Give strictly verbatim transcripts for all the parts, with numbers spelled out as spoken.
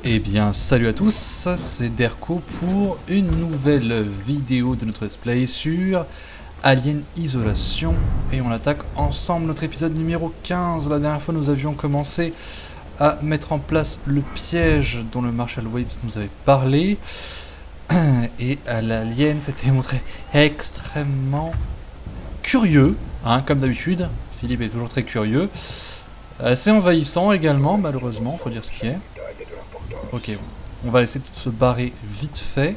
Eh bien salut à tous, c'est Derko pour une nouvelle vidéo de notre let's play sur Alien Isolation. Et on attaque ensemble notre épisode numéro quinze. La dernière fois nous avions commencé à mettre en place le piège dont le Marshall Waits nous avait parlé. Et l'alien s'était montré extrêmement curieux, hein, comme d'habitude. Philippe est toujours très curieux. Assez envahissant également, malheureusement, faut dire ce qui est. Ok, on va essayer de se barrer vite fait.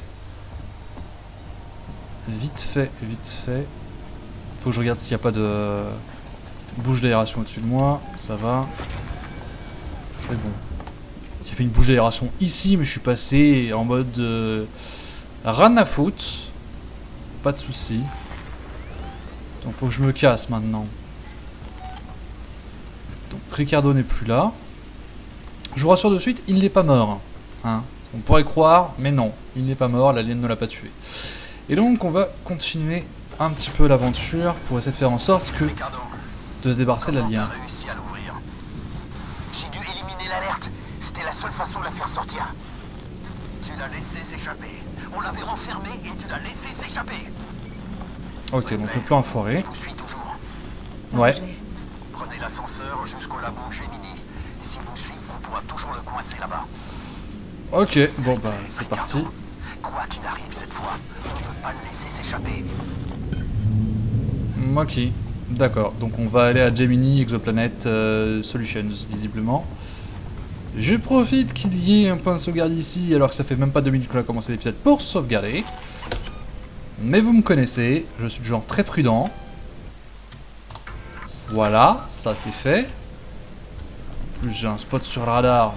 Vite fait, vite fait. Faut que je regarde s'il n'y a pas de bouche d'aération au-dessus de moi. Ça va. C'est bon. J'ai fait une bouche d'aération ici, mais je suis passé en mode euh, ran à foutre. Pas de soucis. Donc faut que je me casse maintenant. Donc Ricardo n'est plus là. Je vous rassure de suite, il n'est pas mort. Hein. On pourrait croire, mais non, il n'est pas mort, l'alien ne l'a pas tué. Et donc on va continuer un petit peu l'aventure pour essayer de faire en sorte que de se débarrasser de l'alien. J'ai dû éliminer l'alerte, c'était la seule façon de la faire sortir. Tu l'as laissé s'échapper. On l'avait renfermé et tu l'as laissé s'échapper. Ok, donc le plan a foiré. Vous suit toujours. Ouais. Prenez l'ascenseur jusqu'au labo Gemini. Si vous suit, on pourra toujours le coincer là-bas. Ok, bon bah c'est parti. Quoi qu'il arrive cette fois, on ne peut pas le laisser s'échapper. Ok, d'accord. Donc on va aller à Gemini Exoplanet euh, Solutions, visiblement. Je profite qu'il y ait un point de sauvegarde ici, alors que ça fait même pas deux minutes qu'on a commencé l'épisode pour sauvegarder. Mais vous me connaissez, je suis du genre très prudent. Voilà, ça c'est fait. En plus j'ai un spot sur le radar.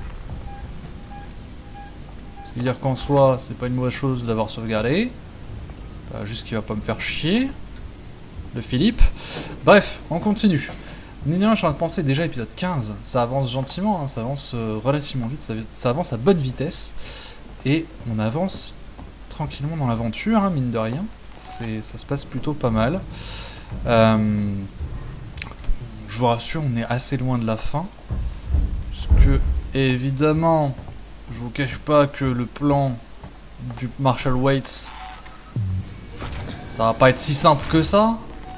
C'est-à-dire qu'en soi, c'est pas une mauvaise chose d'avoir sauvegardé. Bah, juste qu'il va pas me faire chier. Le Philippe. Bref, on continue. Néanmoins, je suis en train de penser déjà épisode quinze. Ça avance gentiment, hein, ça avance euh, relativement vite, ça, ça avance à bonne vitesse. Et on avance tranquillement dans l'aventure, hein, mine de rien. Ça se passe plutôt pas mal. Euh, je vous rassure, on est assez loin de la fin. Parce que, évidemment, je vous cache pas que le plan du Marshall Waits, ça va pas être si simple que ça.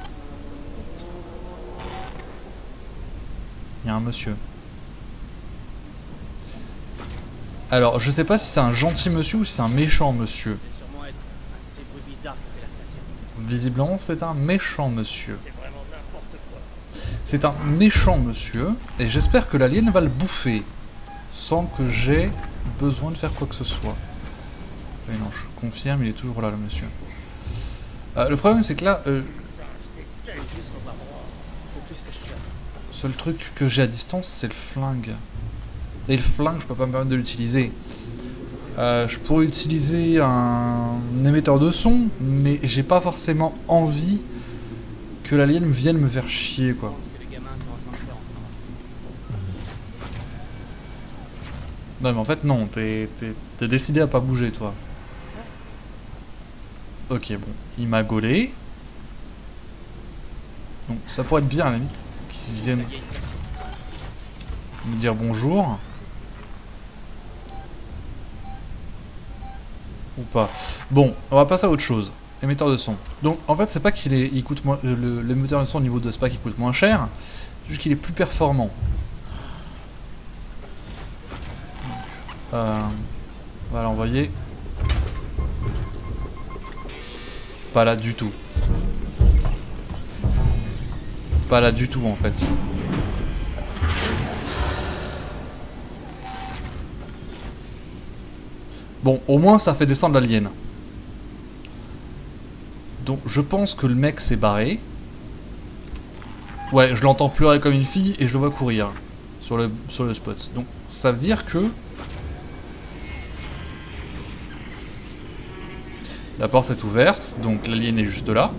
Il y a un monsieur. Alors, je sais pas si c'est un gentil monsieur ou si c'est un méchant monsieur. Visiblement, c'est un méchant monsieur. C'est un méchant monsieur, et j'espère que l'alien va le bouffer, sans que j'ai besoin de faire quoi que ce soit. Mais non, je confirme, il est toujours là, le monsieur. Euh, le problème, c'est que là... Euh, le seul truc que j'ai à distance, c'est le flingue. Et le flingue, je peux pas me permettre de l'utiliser. Euh, je pourrais utiliser un émetteur de son, mais j'ai pas forcément envie que l'alien vienne me faire chier, quoi. Non mais en fait non, t'es décidé à pas bouger toi. Ok bon, il m'a gaulé. Donc ça pourrait être bien à la limite qu'il vienne me dire bonjour. Ou pas. Bon, on va passer à autre chose. Émetteur de son. Donc en fait c'est pas qu'il est, il coûte moins, l'émetteur de son au niveau de Spa qui coûte moins cher, c'est juste qu'il est plus performant. Euh, on va l'envoyer. Pas là du tout. Pas là du tout en fait. Bon, au moins ça fait descendre l'alien. Donc je pense que le mec s'est barré. Ouais, je l'entends pleurer comme une fille et je le vois courir sur le, sur le spot. Donc ça veut dire que... La porte est ouverte, donc l'alien est juste là.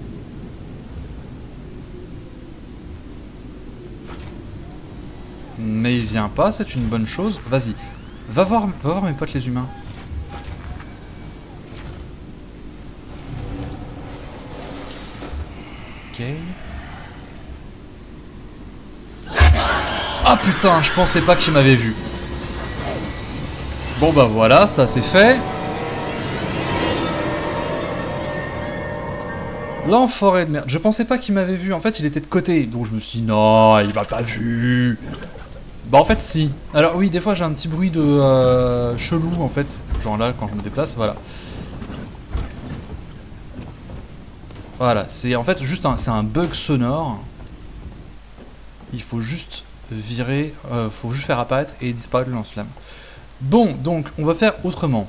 Mais il vient pas, c'est une bonne chose. Vas-y, va voir, va voir mes potes les humains. Ok. Ah putain, je pensais pas qu'il m'avait vu. Bon bah voilà, ça c'est fait. L'enfoiré de merde. Je pensais pas qu'il m'avait vu. En fait, il était de côté. Donc je me suis dit, non, il m'a pas vu. Bah en fait, si. Alors oui, des fois j'ai un petit bruit de euh, chelou en fait. Genre là, quand je me déplace, voilà. Voilà, c'est en fait juste un, c'est un bug sonore. Il faut juste virer, euh, faut juste faire apparaître et disparaître le lance-flamme. Bon, donc on va faire autrement.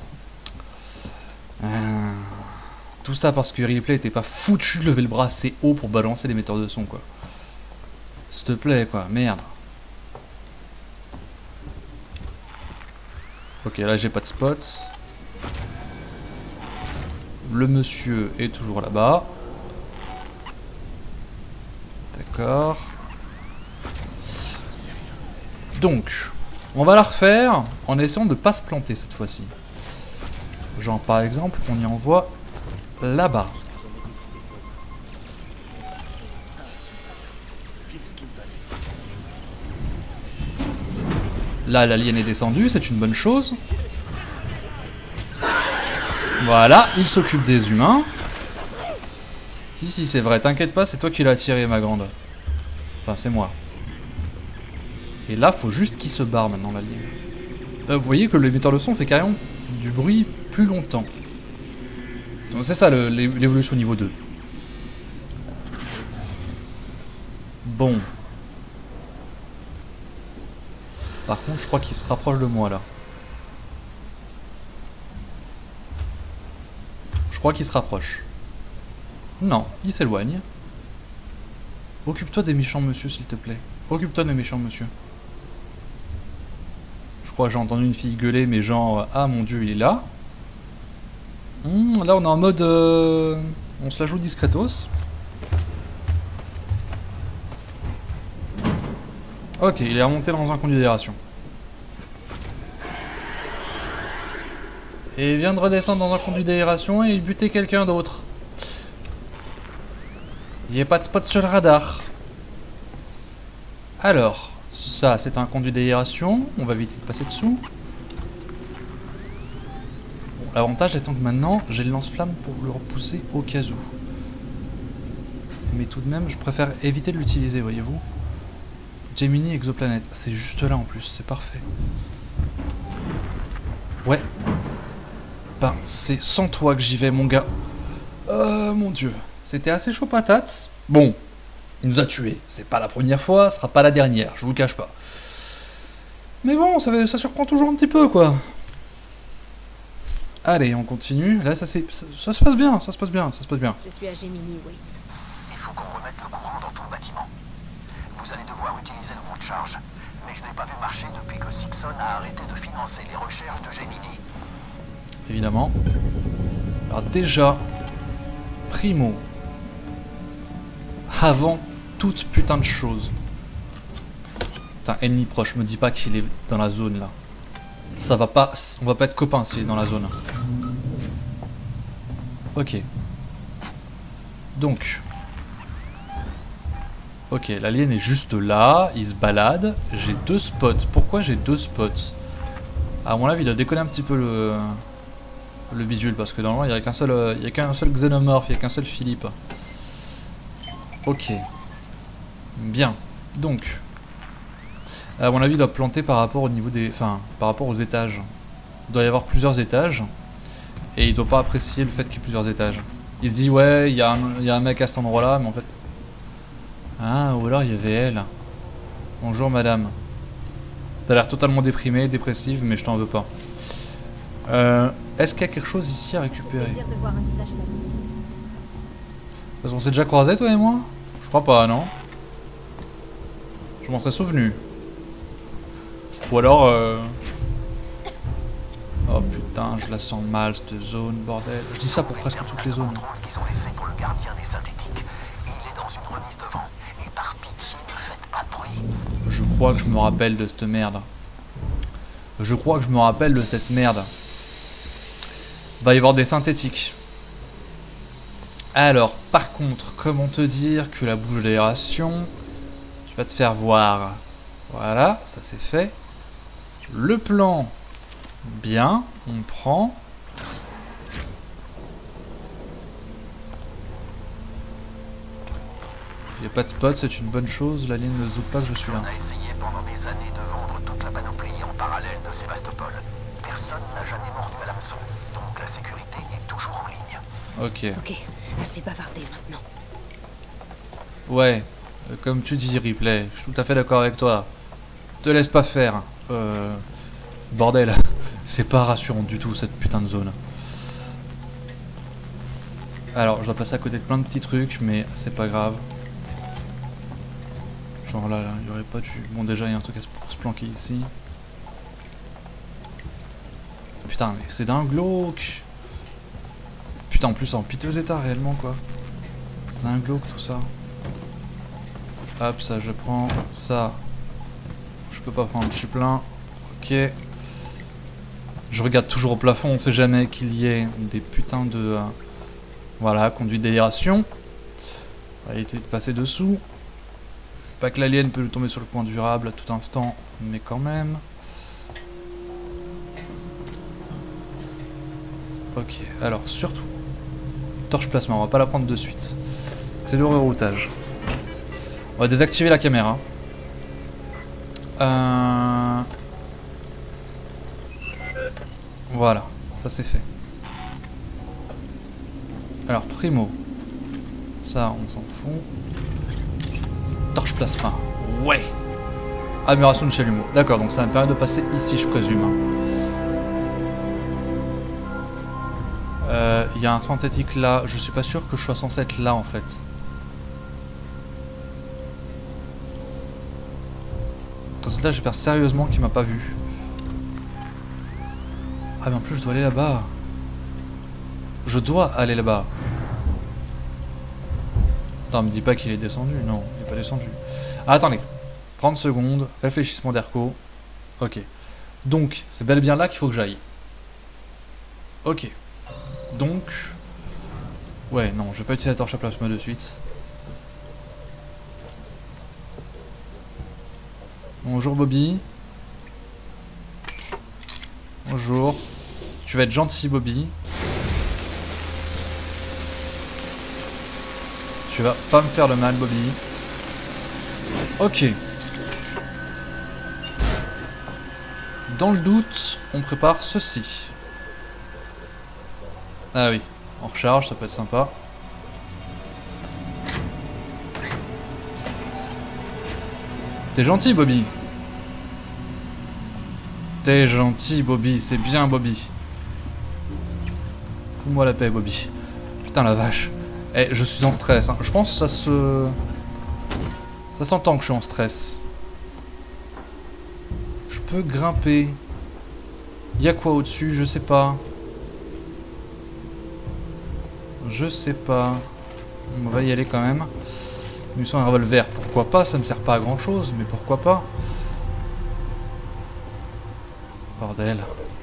Euh, tout ça parce que Ripley était pas foutu de lever le bras assez haut pour balancer l'émetteur de son, quoi. S'il te plaît, quoi, merde. Ok, là j'ai pas de spot. Le monsieur est toujours là-bas. D'accord. Donc, on va la refaire en essayant de pas se planter cette fois-ci. Genre par exemple, on y envoie là-bas. Là, l'alien est descendu, c'est une bonne chose. Voilà, il s'occupe des humains. Si, si, c'est vrai, t'inquiète pas, c'est toi qui l'as attiré, ma grande. Enfin, c'est moi. Et là, faut juste qu'il se barre maintenant, l'alien. Euh, vous voyez que l'émetteur de son fait carrément du bruit plus longtemps. Donc c'est ça l'évolution niveau deux. Bon. Par contre, je crois qu'il se rapproche de moi, là. Je crois qu'il se rapproche. Non, il s'éloigne. Occupe-toi des méchants monsieur, s'il te plaît. Occupe-toi des méchants monsieur. Je crois que j'ai entendu une fille gueuler, mais genre, ah mon dieu, il est là. Hum, là, on est en mode... Euh, on se la joue discretos. Ok, il est remonté dans un conduit d'aération. Et il vient de redescendre dans un conduit d'aération et il butait quelqu'un d'autre. Il n'y a pas de spot sur le radar. Alors, ça c'est un conduit d'aération. On va éviter de passer dessous. Bon, l'avantage étant que maintenant j'ai le lance-flamme pour le repousser au cas où. Mais tout de même, je préfère éviter de l'utiliser, voyez-vous. Gemini exoplanète, c'est juste là en plus, c'est parfait. Ouais. Ben, c'est sans toi que j'y vais, mon gars. Euh, mon dieu. C'était assez chaud patate. Bon, il nous a tués. C'est pas la première fois, ce sera pas la dernière, je vous le cache pas. Mais bon, ça, ça surprend toujours un petit peu, quoi. Allez, on continue. Là, ça, ça, ça se passe bien, ça se passe bien, ça se passe bien. Je suis à Gemini, Waits. Il faut qu'on remette le courant dans ton bâtiment. Vous allez devoir utiliser le roue de charge. Mais je n'ai pas vu marcher depuis que Sixon a arrêté de financer les recherches de Gemini. Évidemment. Alors déjà, primo, avant toute putain de chose. Putain, ennemi proche, me dis pas qu'il est dans la zone là. Ça va pas, on va pas être copains s'il est dans la zone. Ok. Donc. Ok, l'alien est juste là, il se balade. J'ai deux spots. Pourquoi j'ai deux spots? À mon avis, il a déconné un petit peu le, le bidule parce que normalement il n'y a qu'un seul, il y a qu'un seul xénomorphe, il n'y a qu'un seul Philippe. Ok. Bien. Donc. À mon avis, il doit planter par rapport au niveau des, enfin, par rapport aux étages. Il doit y avoir plusieurs étages et il doit pas apprécier le fait qu'il y ait plusieurs étages. Il se dit ouais, il y a un, il y a un mec à cet endroit-là, mais en fait. Ah, ou alors il y avait elle. Bonjour madame. T'as l'air totalement déprimée, dépressive, mais je t'en veux pas. Euh, Est-ce qu'il y a quelque chose ici à récupérer? Plaisir de voir un visage familier. Parce qu'on s'est déjà croisés toi et moi? Je crois pas, non? Je m'en serais souvenu. Ou alors... Euh... Oh putain, je la sens mal cette zone, bordel. Je dis ça pour presque toutes les zones. Qu'ils ont laissé pour le gardien des synthétiques. Il est dans une remise de vent. Et par pitié, ne faites pas de bruit. Je crois que je me rappelle de cette merde. Je crois que je me rappelle de cette merde. Va y avoir des synthétiques. Alors, par contre, comment te dire que la bouche d'aération, tu vas te faire voir. Voilà, ça c'est fait. Le plan Bien, on prend. Il n'y a pas de spot, c'est une bonne chose. La ligne ne se doute pas que je suis là. On a essayé pendant des années de vendre toute la panoplie en parallèle de Sébastopol. Personne n'a jamais mordu à l'hameçon, donc la sécurité est toujours en ligne. Ok. Ok, assez bavardé maintenant. Ouais, euh, comme tu dis, Ripley, je suis tout à fait d'accord avec toi. Te laisse pas faire. Euh... Bordel, c'est pas rassurant du tout cette putain de zone. Alors, je dois passer à côté de plein de petits trucs, mais c'est pas grave. Genre là, il y aurait pas dû... Bon, déjà, il y a un truc à se, pour se planquer ici. Putain, mais c'est d'un glauque. Putain, en plus, en piteux état, réellement, quoi. C'est d'un glauque, tout ça. Hop, ça, je prends. Ça, je peux pas prendre, je suis plein. Ok. Je regarde toujours au plafond, on sait jamais qu'il y ait des putains de... Euh, voilà, conduite d'aération. On va éviter de passer dessous. C'est pas que l'alien peut tomber sur le point durable à tout instant, mais quand même. Ok, alors surtout, torche plasma, on va pas la prendre de suite. C'est le reroutage. On va désactiver la caméra. Euh... Voilà, ça c'est fait. Alors, primo. Ça, on s'en fout. Torche plasma. Ouais! Amélioration de chalumeau. D'accord, donc ça va me permettre de passer ici, je présume. Il euh, y a un synthétique là. Je suis pas sûr que je sois censé être là en fait. Parce que là, j'espère sérieusement qu'il m'a pas vu. Ah, mais en plus, je dois aller là-bas. Je dois aller là-bas. Attends, me dis pas qu'il est descendu. Non, il n'est pas descendu. Ah, attendez. trente secondes. Réfléchissement d'Erco. Ok. Donc, c'est bel et bien là qu'il faut que j'aille. Ok. Donc... Ouais, non, je vais pas utiliser la torche à plasma de suite. Bonjour Bobby. Bonjour. Tu vas être gentil Bobby. Tu vas pas me faire le mal Bobby. Ok. Dans le doute, on prépare ceci. Ah oui, en recharge, ça peut être sympa. T'es gentil Bobby. T'es gentil Bobby, c'est bien Bobby. Fous-moi la paix Bobby. Putain la vache. Eh, je suis en stress, hein. Je pense que ça se... Ça s'entend que je suis en stress. Je peux grimper. Y'a quoi au-dessus? Je sais pas. Je sais pas. On va y aller quand même. Munition un revolver. Pourquoi pas? Ça me sert pas à grand chose, mais pourquoi pas? Bordel.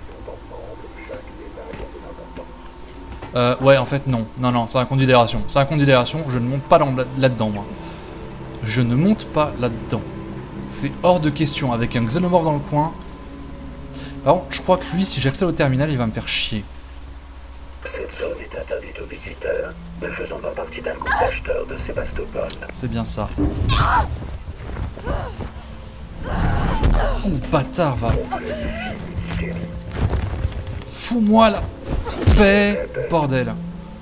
Euh, ouais, en fait, non. Non, non, c'est un conduit d'aération. C'est un conduit d'aération. Je ne monte pas là-dedans, moi. Je ne monte pas là-dedans. C'est hors de question. Avec un xénomorphe dans le coin. Par contre, je crois que lui, si j'accède au terminal, il va me faire chier. Cette zone est interdite aux visiteurs, ne faisant pas partie d'un groupe d'acheteurs de Sébastopol. C'est bien ça. Oh, bâtard, va. Fous-moi la paix, bordel.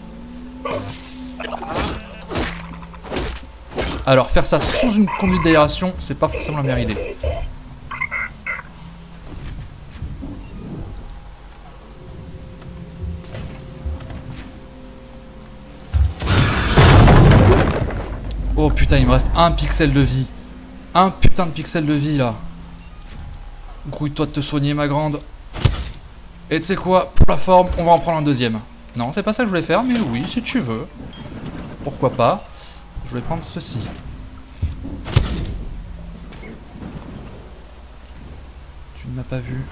Alors, faire ça sous une conduite d'aération, c'est pas forcément la meilleure idée. Oh putain, il me reste un pixel de vie. Un putain de pixel de vie là. Grouille-toi de te soigner, ma grande. Et tu sais quoi, pour la forme, on va en prendre un deuxième. Non, c'est pas ça que je voulais faire, mais oui, si tu veux. Pourquoi pas. Je vais prendre ceci. Tu ne m'as pas vu.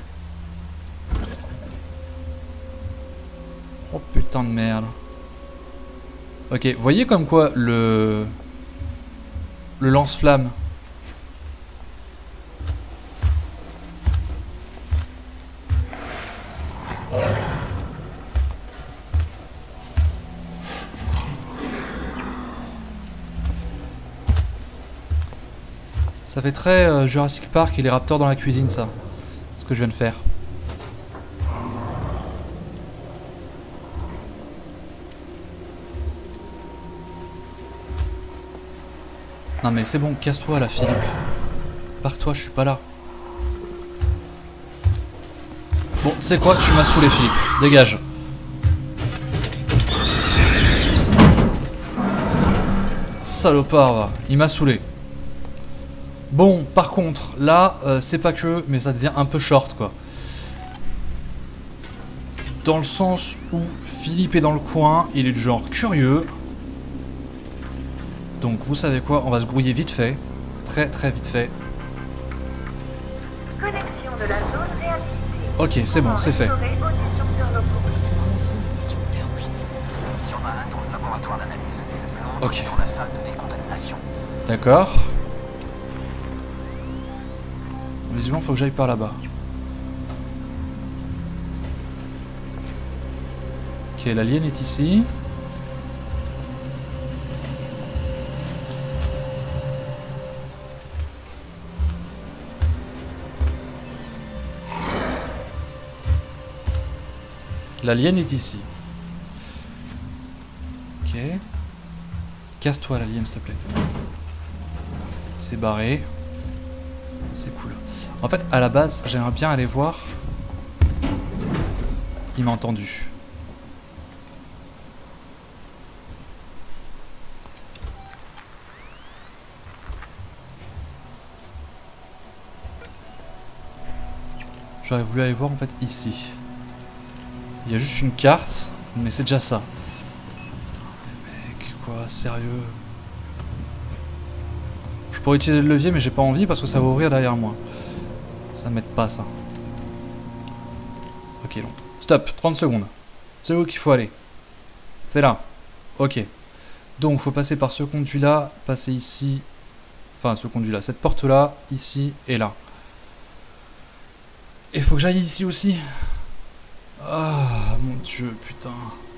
Oh putain de merde. Ok, voyez comme quoi le... Le lance-flamme. Ça fait très euh, Jurassic Park et les raptors dans la cuisine, ça. Ce que je viens de faire. Non mais c'est bon, casse-toi là, Philippe. Pars-toi, je suis pas là. Bon, c'est quoi? Tu m'as saoulé, Philippe. Dégage. Salopard, va. Il m'a saoulé. Bon, par contre, là, euh, c'est pas que, mais ça devient un peu short, quoi. Dans le sens où Philippe est dans le coin, il est du genre curieux. Donc, vous savez quoi? On va se grouiller vite fait. Très, très vite fait. Connexion de la zone réhabilitée. Ok, c'est bon, c'est fait. Restaurer aux disjoncteurs locaux. Dites-moi où sont les disjoncteurs, Wait. Il y en a un dans le laboratoire d'analyse. L'autre Ok. est dans la salle de décontamination. D'accord. Visiblement, faut que j'aille par là-bas. Ok, l'alien est ici. L'alien est ici. Ok. Casse-toi l'alien, s'il te plaît. C'est barré. C'est cool. En fait, à la base, j'aimerais bien aller voir. Il m'a entendu. J'aurais voulu aller voir en fait ici. Il y a juste une carte, mais c'est déjà ça. Putain, mais mec, quoi, sérieux? Je pourrais utiliser le levier, mais j'ai pas envie parce que ça va ouvrir derrière moi. Ça m'aide pas, ça. Ok, non. Stop, trente secondes. C'est où qu'il faut aller? C'est là. Ok. Donc, faut passer par ce conduit-là, passer ici. Enfin, ce conduit-là, cette porte-là, ici et là. Et faut que j'aille ici aussi. Ah, mon dieu, putain.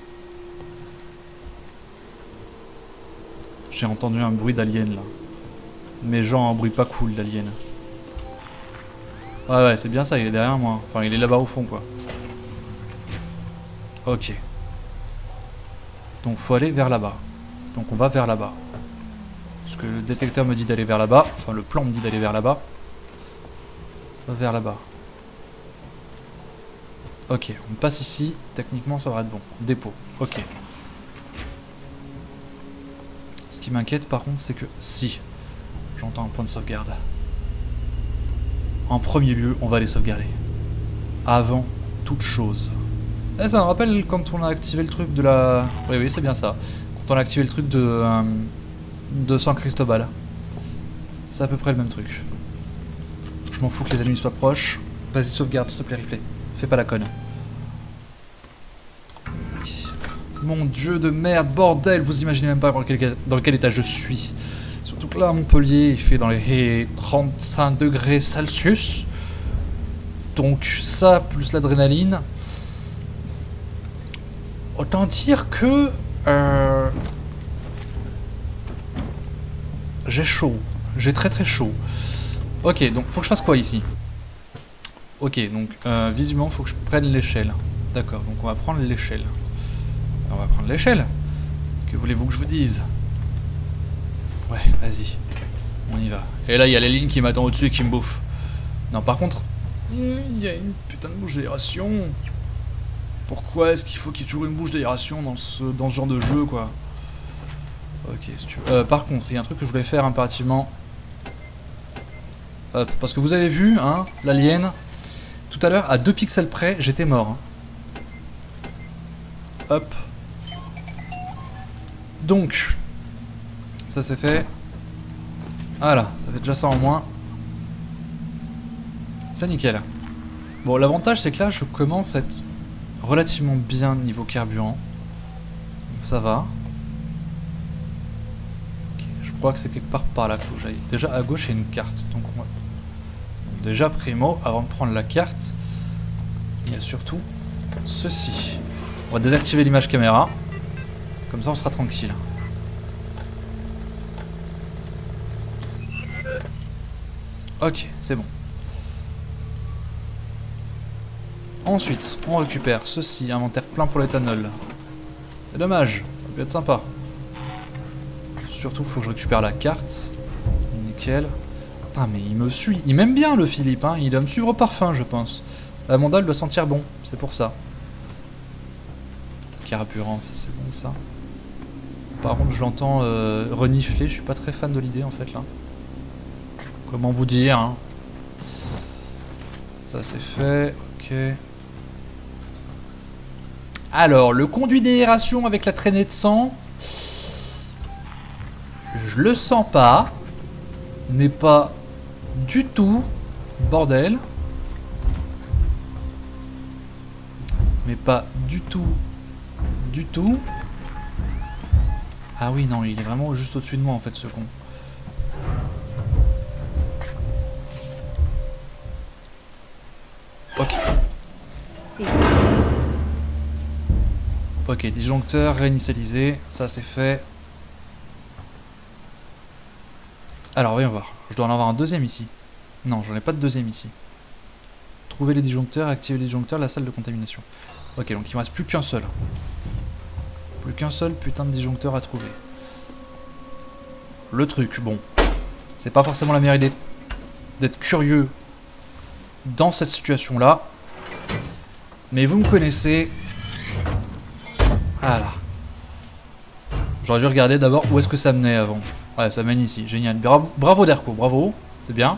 J'ai entendu un bruit d'alien, là. Mais genre un bruit pas cool d'alien. Ouais, ouais, c'est bien ça, il est derrière moi. Enfin, il est là-bas au fond, quoi. Ok. Donc, faut aller vers là-bas. Donc, on va vers là-bas. Parce que le détecteur me dit d'aller vers là-bas. Enfin, le plan me dit d'aller vers là-bas. On va vers là-bas. Ok, on passe ici. Techniquement, ça va être bon. Dépôt. Ok. Ce qui m'inquiète, par contre, c'est que si j'entends un point de sauvegarde, en premier lieu, on va les sauvegarder. Avant toute chose. Eh, ça me rappelle quand on a activé le truc de la... Oui, oui, c'est bien ça. Quand on a activé le truc de... Euh, de San Cristobal. C'est à peu près le même truc. Je m'en fous que les ennemis soient proches. Vas-y, sauvegarde, s'il te plaît, replay. Fais pas la conne. Oui. Mon dieu de merde, bordel, vous imaginez même pas dans quel, dans quel état je suis. Surtout que là, à Montpellier, il fait dans les trente-cinq degrés Celsius. Donc ça, plus l'adrénaline. Autant dire que... Euh, j'ai chaud. J'ai très très chaud. Ok, donc faut que je fasse quoi ici? Ok, donc euh, visiblement, faut que je prenne l'échelle. D'accord, donc on va prendre l'échelle. On va prendre l'échelle. Que voulez-vous que je vous dise? Ouais, vas-y. On y va. Et là, il y a les lignes qui m'attendent au-dessus et qui me bouffent. Non, par contre, il y a une putain de bouche d'aération. Pourquoi est-ce qu'il faut qu'il y ait toujours une bouche d'aération dans ce, dans ce genre de jeu, quoi? Ok, si tu veux. Euh, par contre, il y a un truc que je voulais faire impérativement. Hop, parce que vous avez vu, hein, l'alien. Tout à l'heure, à deux pixels près, j'étais mort. Hein. Hop. Donc, ça c'est fait. Voilà, ça fait déjà ça en moins. C'est nickel. Bon, l'avantage c'est que là, je commence à être relativement bien niveau carburant. Donc ça va. Okay, je crois que c'est quelque part par là qu'il faut que j'aille. Déjà, à gauche, il y a une carte. Donc, on va... donc déjà, primo, avant de prendre la carte, il y a surtout ceci. On va désactiver l'image caméra. Comme ça, on sera tranquille. Ok, c'est bon. Ensuite, on récupère ceci, inventaire plein pour l'éthanol. C'est dommage, ça peut être sympa. Surtout, faut que je récupère la carte. Nickel. Putain, mais il me suit. Il m'aime bien, le Philippe, hein. Il doit me suivre au parfum, je pense. Amanda, elle doit sentir bon, c'est pour ça. Carburant, ça c'est bon, ça. Par contre, je l'entends euh, renifler. Je suis pas très fan de l'idée, en fait, là. Comment vous dire, hein. Ça, c'est fait. Ok. Alors, le conduit d'aération avec la traînée de sang... Je le sens pas. Mais pas du tout. Bordel. Mais pas du tout. Du tout. Ah oui, non, il est vraiment juste au-dessus de moi, en fait, ce con. Ok. Ok, disjoncteur réinitialisé. Ça, c'est fait. Alors, voyons voir. Je dois en avoir un deuxième ici. Non, j'en ai pas de deuxième ici. Trouver les disjoncteurs, activer les disjoncteurs, la salle de contamination. Ok, donc il me reste plus qu'un seul. Plus qu'un seul putain de disjoncteur à trouver. Le truc, bon. C'est pas forcément la meilleure idée d'être curieux dans cette situation-là. Mais vous me connaissez. Voilà. J'aurais dû regarder d'abord où est-ce que ça menait avant. Ouais, ça mène ici. Génial. Bravo, bravo Derko, bravo. C'est bien.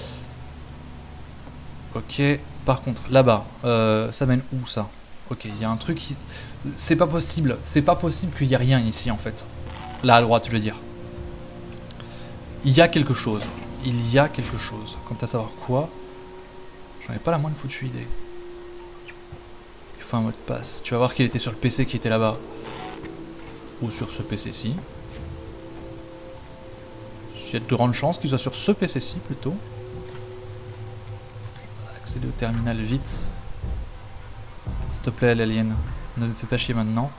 Ok. Par contre, là-bas, euh, ça mène où ça? Ok, il y a un truc qui... C'est pas possible. C'est pas possible qu'il y ait rien ici, en fait. Là, à droite, je veux dire. Il y a quelque chose. Il y a quelque chose. Quant à savoir quoi, j'en ai pas la moindre foutue idée. Il faut un mot de passe. Tu vas voir qu'il était sur le P C qui était là-bas. Ou sur ce P C-ci. Il y a de grandes chances qu'il soit sur ce P C-ci, plutôt. Accéder au terminal vite. S'il te plaît, l'alien. Ne me fais pas chier maintenant.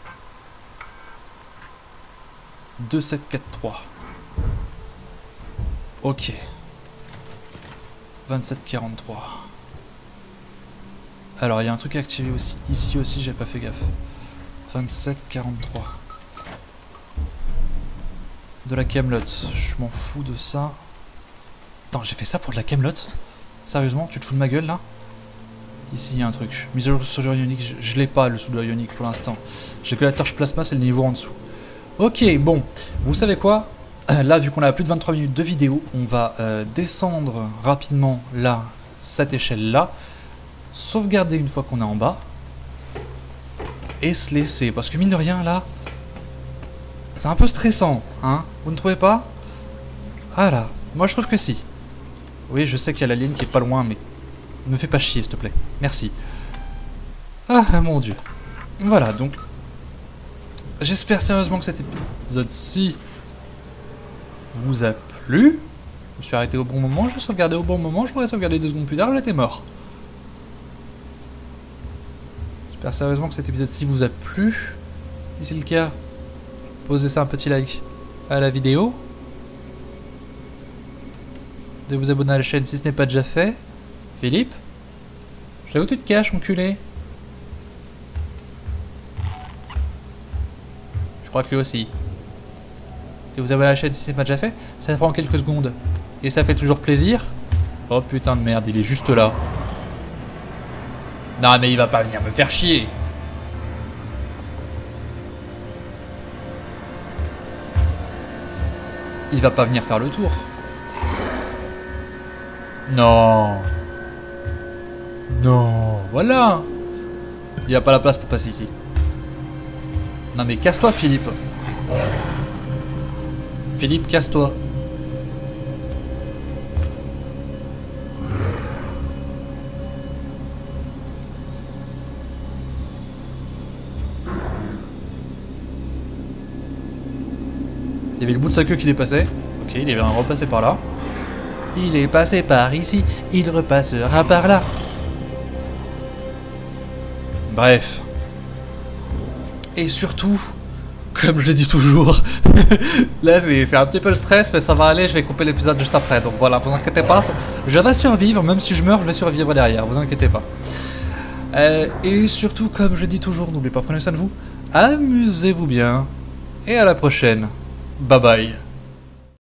deux sept quatre trois. Ok. vingt-sept quarante-trois. Alors, il y a un truc à activer aussi. Ici aussi, j'ai pas fait gaffe. vingt-sept quarante-trois. De la camelote. Je m'en fous de ça. Attends, j'ai fait ça pour de la camelote? Sérieusement, tu te fous de ma gueule, là? Ici, il y a un truc. Mise à jour soudure ionique. Je, je l'ai pas, le soudure ionique, pour l'instant. J'ai que la torche plasma, c'est le niveau en dessous. Ok, bon. Vous savez quoi? Là, vu qu'on a plus de vingt-trois minutes de vidéo, on va euh, descendre rapidement, là, cette échelle-là. Sauvegarder une fois qu'on est en bas. Et se laisser. Parce que mine de rien, là... C'est un peu stressant, hein? Vous ne trouvez pas? Voilà. Moi, je trouve que si. Oui, je sais qu'il y a la ligne qui est pas loin, mais... Ne me fais pas chier, s'il te plaît. Merci. Ah, mon Dieu. Voilà, donc... J'espère sérieusement que cet épisode-ci vous a plu. Je me suis arrêté au bon moment, j'ai sauvegardé au bon moment, je pourrais sauvegarder deux secondes plus tard, j'étais mort. J'espère sérieusement que cet épisode-ci vous a plu. Si c'est le cas, posez ça un petit like à la vidéo. De vous abonner à la chaîne si ce n'est pas déjà fait. Philippe, je là où tu te caches, enculé? Je crois que lui aussi. De vous abonner à la chaîne si ce n'est pas déjà fait, ça prend quelques secondes. Et ça fait toujours plaisir. Oh putain de merde, il est juste là. Non mais il va pas venir me faire chier. Il va pas venir faire le tour. Non. Non, voilà. Il n'y a pas la place pour passer ici. Non mais casse-toi Philippe. Philippe, casse-toi. Il y avait le bout de sa queue qui dépassait. Ok, il est vraiment repassé par là. Il est passé par ici, il repassera par là. Bref. Et surtout, comme je dis toujours. Là, c'est un petit peu le stress, mais ça va aller, je vais couper l'épisode juste après. Donc voilà, vous inquiétez pas, je vais survivre, même si je meurs, je vais survivre derrière, vous inquiétez pas. Euh, et surtout, comme je dis toujours, n'oubliez pas, prenez soin de vous, amusez-vous bien, et à la prochaine. Bye bye.